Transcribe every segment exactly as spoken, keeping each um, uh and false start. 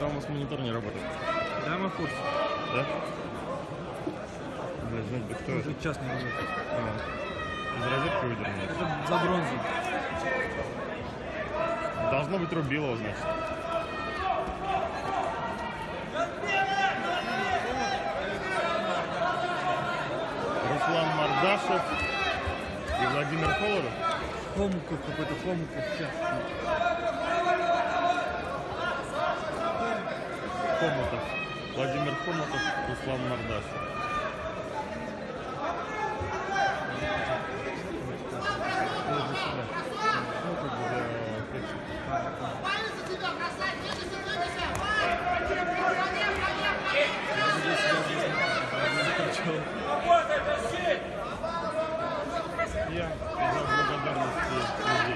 там у вас монитор не работает. Да, мы в курсе. Да? Блядь, знать бы кто Уже это. час не работает. А, из розетки выдернули. Это за бронзу. Должно быть Рубилово, значит. Руслан Мардашев и Владимир Холодов. Хомуков какой-то, Хомуков. Сейчас. Хомутов. Владимир Хомутов, Руслан Мардашев. Ну, как бы, я за благодарности людей.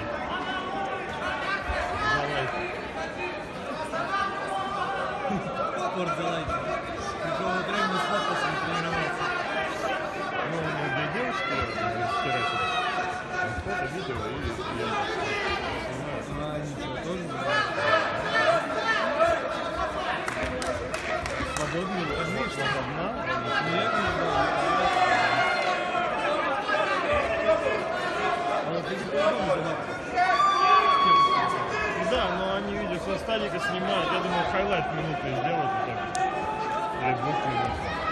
За лайк. Спорт за лайки. Какого времени с надписью не тренировался? Ну, у меня две девушки стиратель. Фото, видео и я снимаю. А, ничего, тоже не свободный, выходные, что Одна? Нет, не было. А ты не подумал, Да, но они, видишь, со стадика снимают. Я думаю, хайлайт минуты сделают вот так. Или двух минут.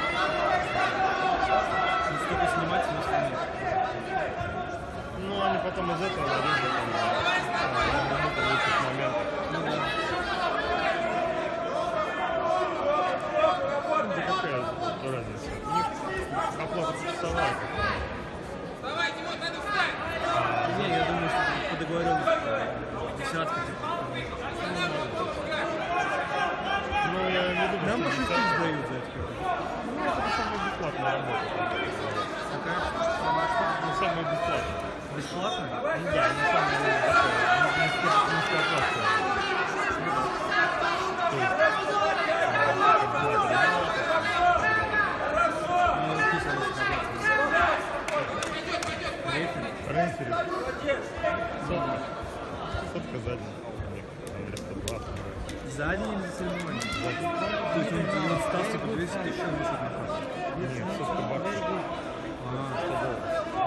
столько снимать, смысла нет. Ну, они потом из этого нарежут там минуты лучших моментов. Ну да. Да какая разница? У них оплата почасовая. Не, я думаю, что по договоренности десятка. Ну, я не думаю, Нам что по шесть десятка. тысяч дают за это. Ну, это самая бесплатная работа. Какая? Самая что? Ну, самая бесплатная. Бесплатно? Ну да, не самая такая, не низкооплачиваемая. То есть, как бы, Не выписывалось на рейфери. Сотка. Сотка задняя. Мне сто двадцать нравится. За день или за соревнования? Задняя. То есть он, он стал типа двести тысяч, он вышел на класс. Нет, сотка баксов. сто долларов.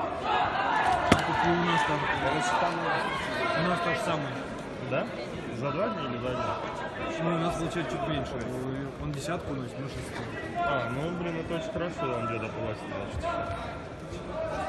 И у нас там, у нас то же самое. Да? За два дня или за один? Ну, у нас получается чуть меньше. Он десятку носит, мы шестьсот. А, ну, блин, это очень хорошо, он где-то платит, значит.